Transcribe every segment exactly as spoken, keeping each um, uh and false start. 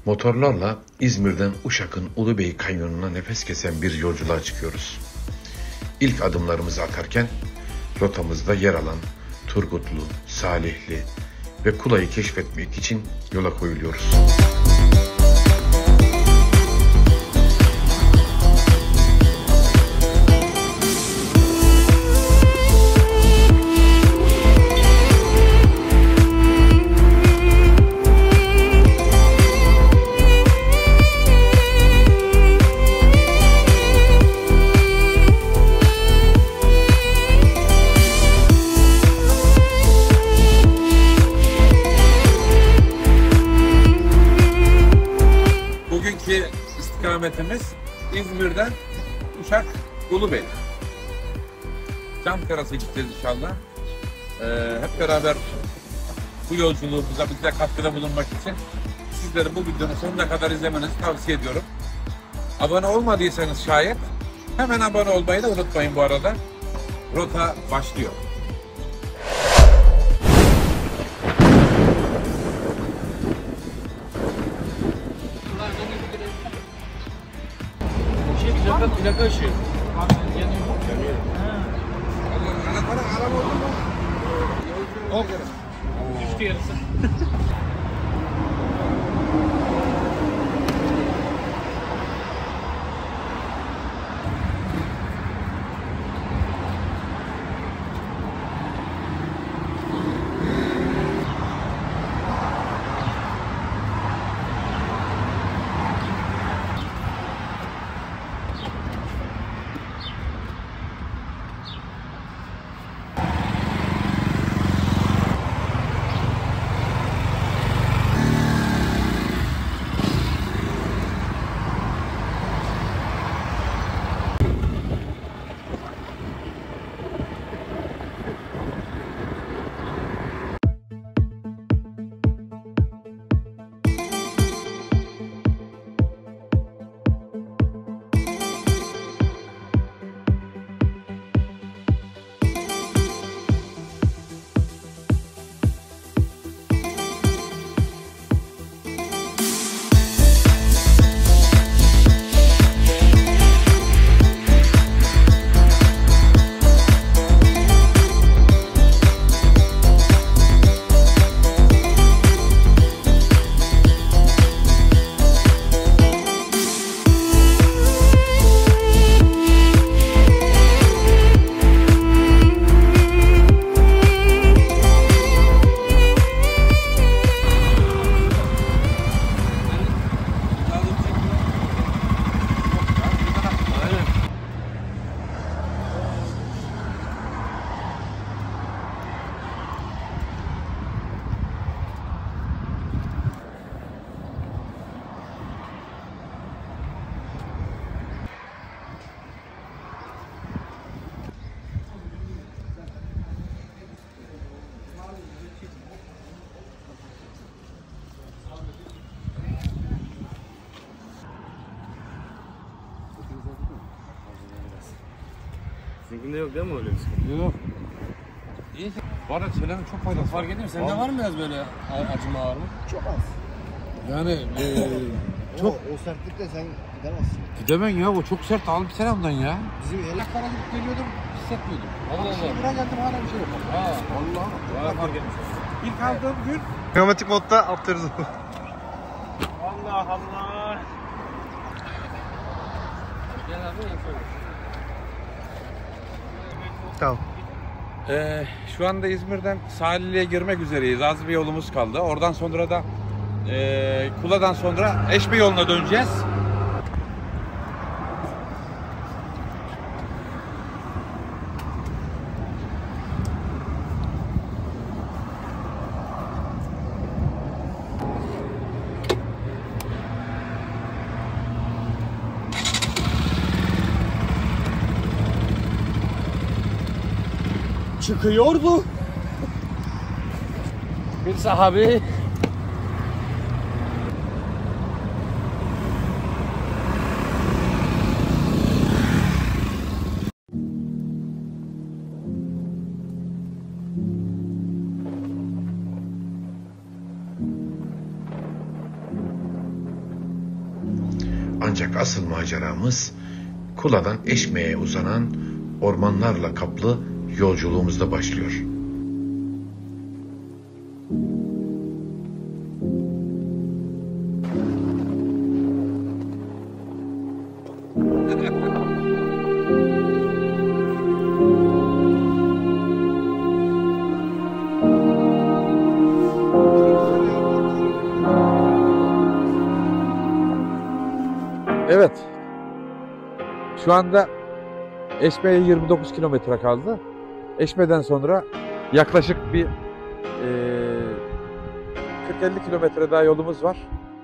Motorlarla İzmir'den Uşak'ın Ulubey Kanyonu'na nefes kesen bir yolculuğa çıkıyoruz. İlk adımlarımızı atarken rotamızda yer alan Turgutlu, Salihli ve Kula'yı keşfetmek için yola koyuluyoruz. Bugünkü istikametimiz İzmir'den Uşak Ulubey. Camteras'a gideceğiz inşallah. Ee, hep beraber bu yolculuğumuza bize katkıda bulunmak için sizleri bu videonun sonuna kadar izlemenizi tavsiye ediyorum. Abone olmadıysanız şayet hemen abone olmayı da unutmayın bu arada. Rota başlıyor. Plaka, plaka ışığı. Hop. Düştü yarısı. Sizinkinde yok değil mi öyle bir sıkıntı? Yok. İyi. Bu arada söylemin çok faydası Fark ediyor musun? Sende var mı biraz böyle acıma var mı? Çok az. Yani e, Çok. O, o sertlikle sen gidemezsin. gidemem ya, o çok sert, al bir selamdan ya. Bizim Elaklara gidip geliyordum, hissetmiyordum. Allah Şimdi Allah. buraya geldim hala bir şey yok. Ha. Vallahi. Vay fark etmiş. İlk aldığım gün Pneumatik modda aptırız. Allah Allah. Gel abi en son. Tamam. Ee, şu anda İzmir'den Salihli'ye girmek üzereyiz. Az bir yolumuz kaldı. Oradan sonra da e, Kula'dan sonra Eşme yoluna döneceğiz. Çıkıyordu. Bir sahabi Ancak asıl maceramız Kula'dan Eşme'ye uzanan ormanlarla kaplı yolculuğumuzda başlıyor. Evet. Şu anda Eşme'ye yirmi dokuz kilometre kaldı. Eşme'den sonra yaklaşık bir e, kırk elli kilometre daha yolumuz var.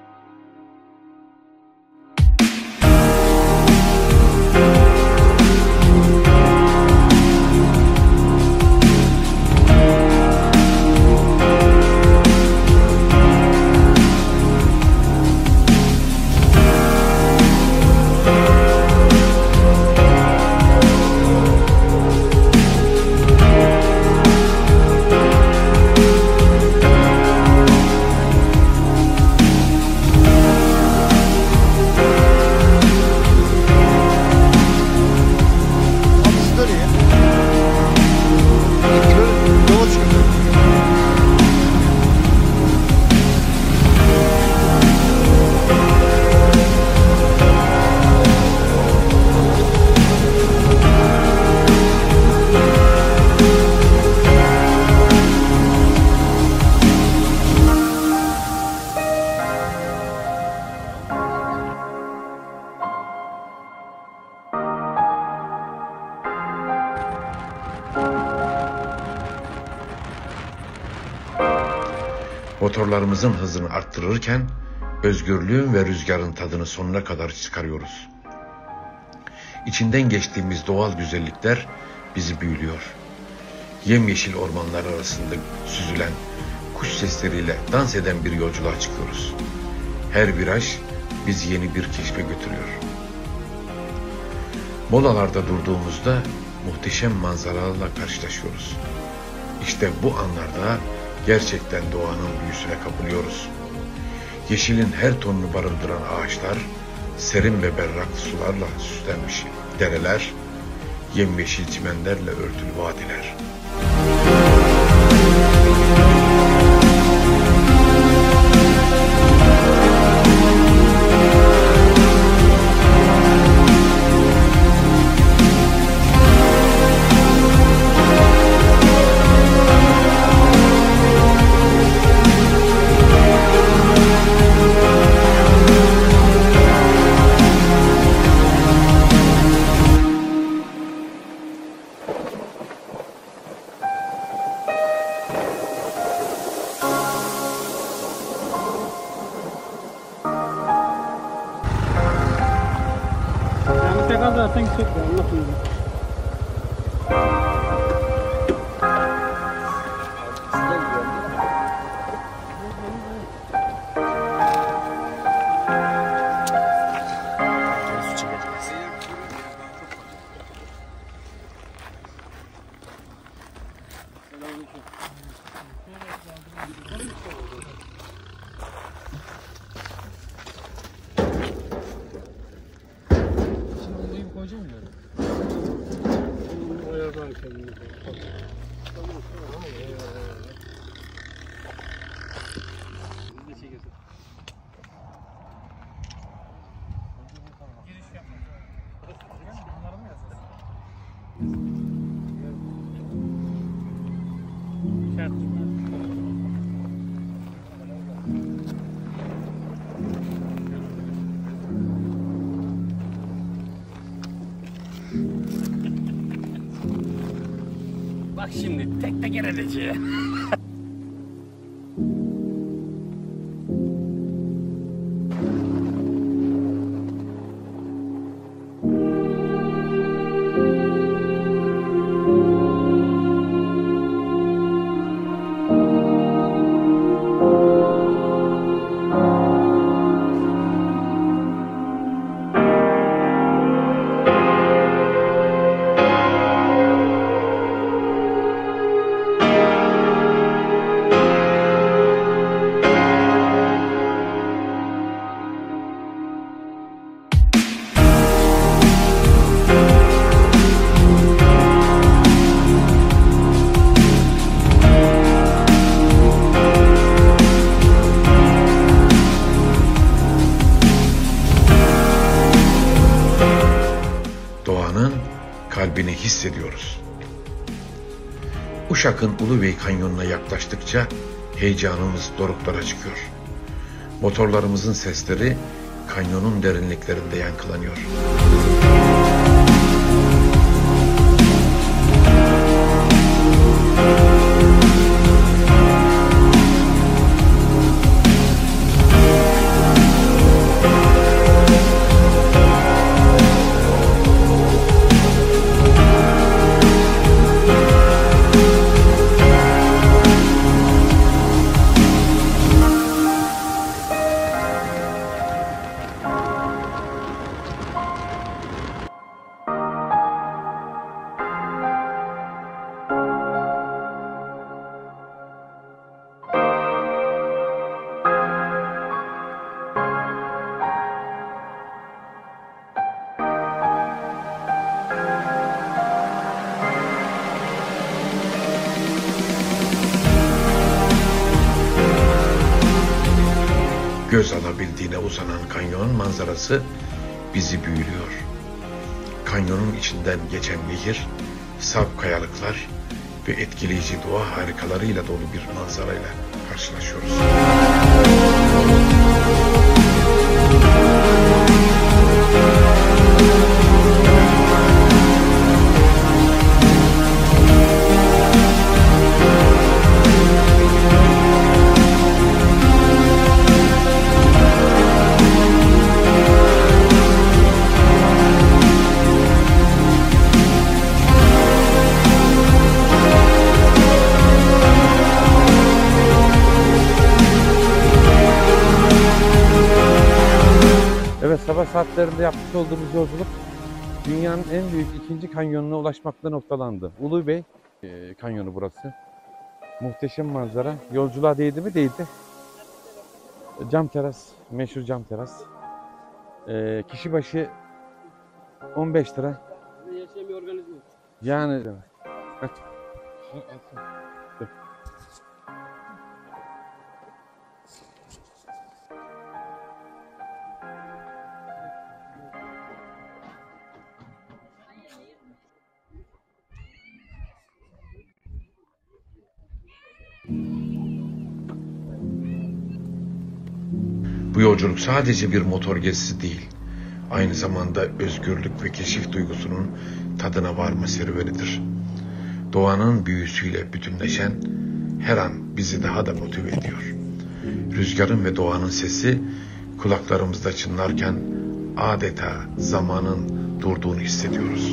Motorlarımızın hızını arttırırken özgürlüğün ve rüzgarın tadını sonuna kadar çıkarıyoruz. İçinden geçtiğimiz doğal güzellikler bizi büyülüyor. Yemyeşil ormanlar arasında süzülen kuş sesleriyle dans eden bir yolculuğa çıkıyoruz. Her viraj bizi yeni bir keşfe götürüyor. Molalarda durduğumuzda muhteşem manzaralarla karşılaşıyoruz. İşte bu anlarda gerçekten doğanın büyüsüne kapılıyoruz. Yeşilin her tonunu barındıran ağaçlar, serin ve berrak sularla süslenmiş dereler, yemyeşil çimenlerle örtülü vadiler. Tekrar zaten çok da Allah bilir. Koyacağım mı yani? Ayardan kendini. Tamam tamam. Biz de çekiyoruz. Giriş yapmak. Bunları mı yazacağız? Şart. Bak şimdi tek teker edeceği. kalbini hissediyoruz. Uşak'ın Ulubey Kanyonu'na yaklaştıkça heyecanımız doruklara çıkıyor. Motorlarımızın sesleri kanyonun derinliklerinde yankılanıyor. Göz alabildiğine uzanan kanyonun manzarası bizi büyülüyor. Kanyonun içinden geçen nehir, sap kayalıklar ve etkileyici doğa harikalarıyla dolu bir manzarayla karşılaşıyoruz. Evet, sabah saatlerinde yapmış olduğumuz yolculuk dünyanın en büyük ikinci kanyonuna ulaşmakla noktalandı. Ulubey e, kanyonu burası. Muhteşem manzara. Yolculuğa değdi mi? Değdi. Cam teras, meşhur cam teras. E, kişi başı on beş lira. Yaşayan bir organizma. Yani Bu yolculuk sadece bir motor gezisi değil, aynı zamanda özgürlük ve keşif duygusunun tadına varma serüvenidir. Doğanın büyüsüyle bütünleşen her an bizi daha da motive ediyor. Rüzgarın ve doğanın sesi kulaklarımızda çınlarken adeta zamanın durduğunu hissediyoruz.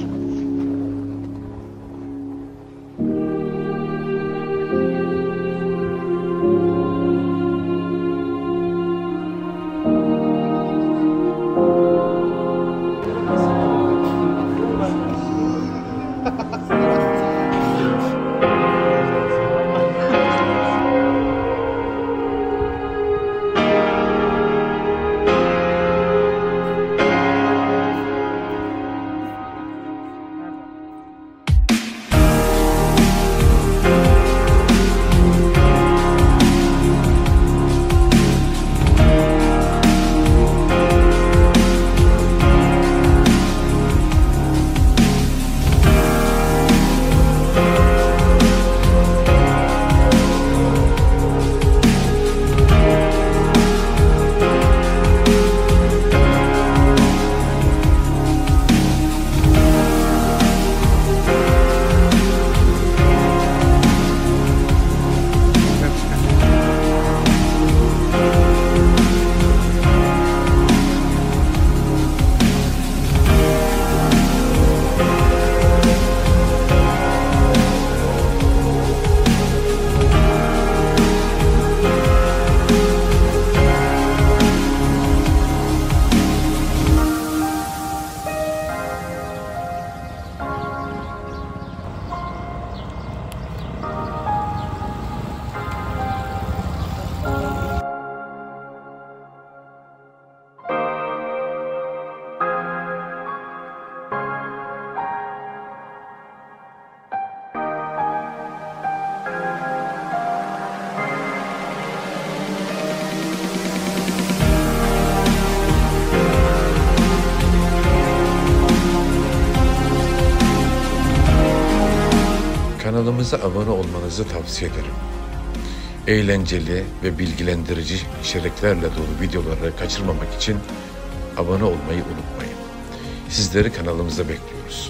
Kanalımıza abone olmanızı tavsiye ederim. Eğlenceli ve bilgilendirici içeriklerle dolu videoları kaçırmamak için abone olmayı unutmayın. Sizleri kanalımıza bekliyoruz.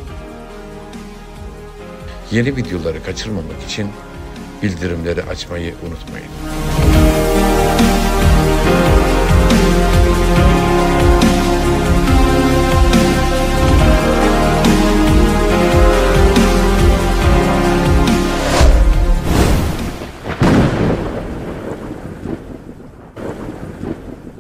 Yeni videoları kaçırmamak için bildirimleri açmayı unutmayın.